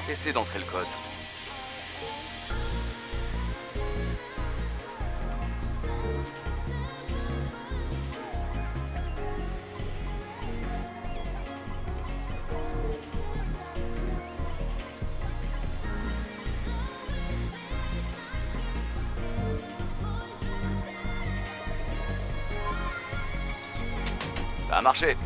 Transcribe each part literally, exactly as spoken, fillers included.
Essaie d'entrer le code. Ça a marché.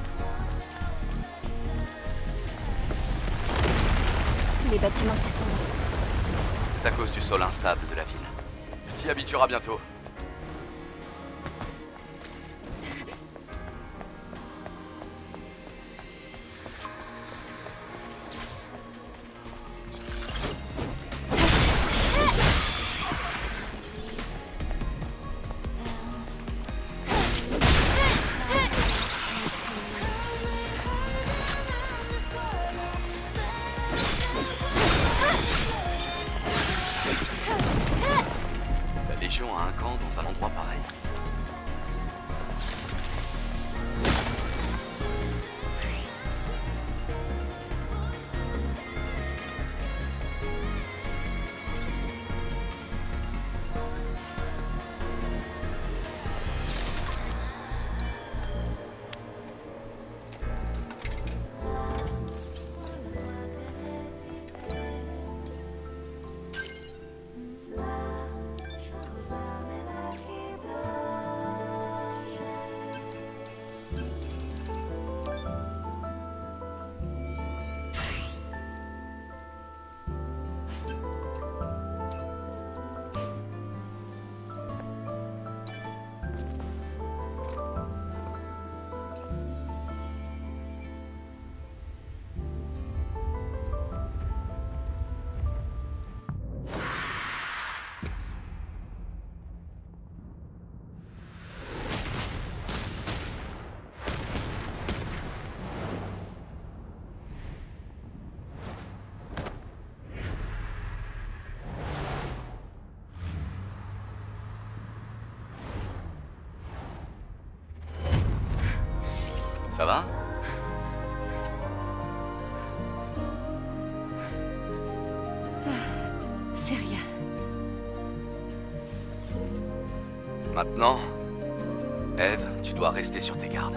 Les bâtiments s'effondrent. C'est à cause du sol instable de la ville. Tu t'y habitueras bientôt. La Légion a un camp dans un endroit pareil. Ça va? C'est rien. Maintenant, Eve, tu dois rester sur tes gardes.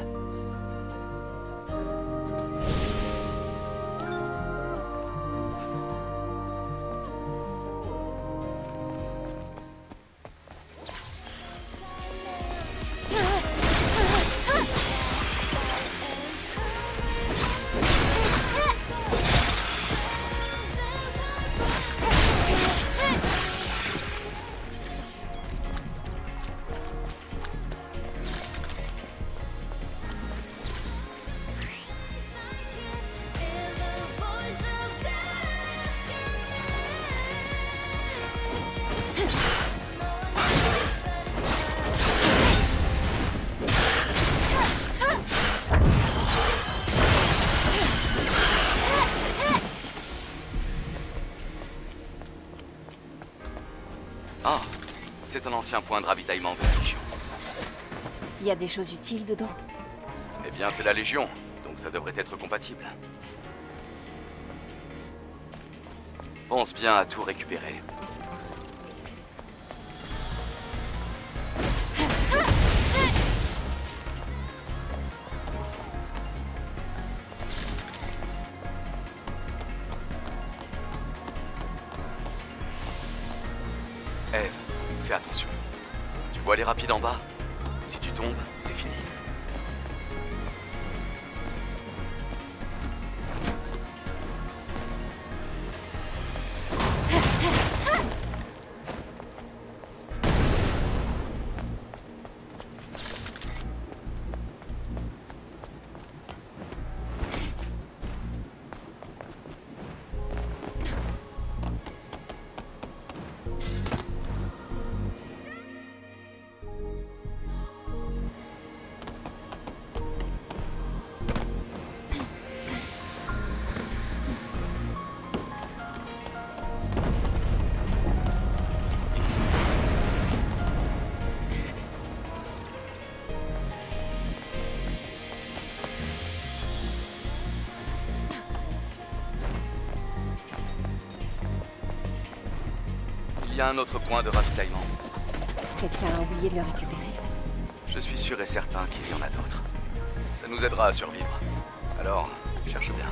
Ah, c'est un ancien point de ravitaillement de la Légion. Il y a des choses utiles dedans. Eh bien, c'est la Légion, donc ça devrait être compatible. Pense bien à tout récupérer. Eve, fais attention. Tu vois les rapides en bas? Si tu tombes, c'est fini. Il y a un autre point de ravitaillement. Quelqu'un a oublié de le récupérer. Je suis sûr et certain qu'il y en a d'autres. Ça nous aidera à survivre. Alors, cherche bien.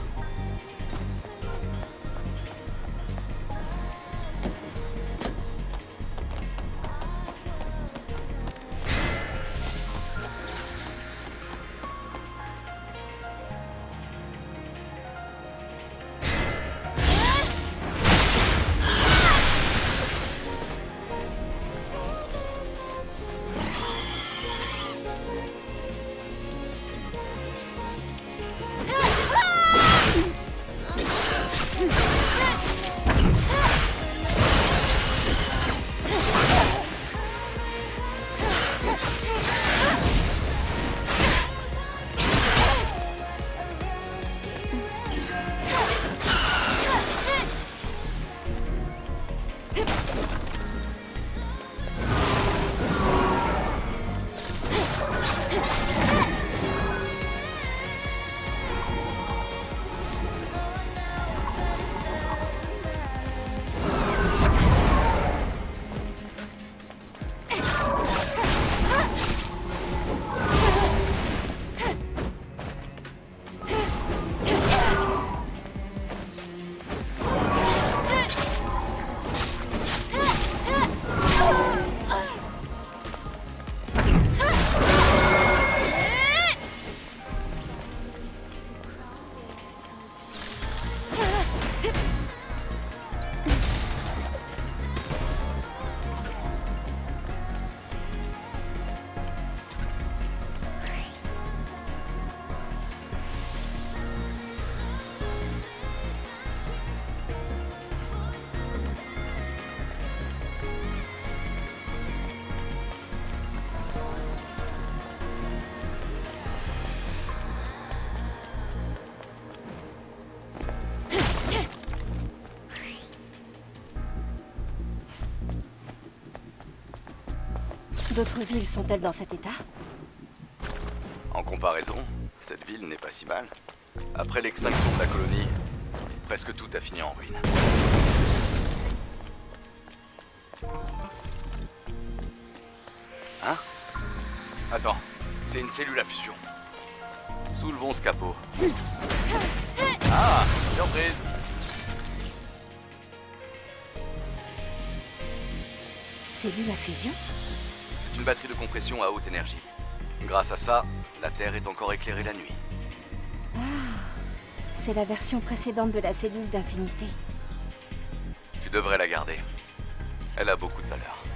D'autres villes sont-elles dans cet état? En comparaison, cette ville n'est pas si mal. Après l'extinction de la colonie, presque tout a fini en ruine. Hein? Attends, c'est une cellule à fusion. Soulevons ce capot. Ah, surprise! Cellule à fusion? C'est une batterie de compression à haute énergie. Grâce à ça, la Terre est encore éclairée la nuit. Ah, c'est la version précédente de la cellule d'infinité. Tu devrais la garder. Elle a beaucoup de valeur.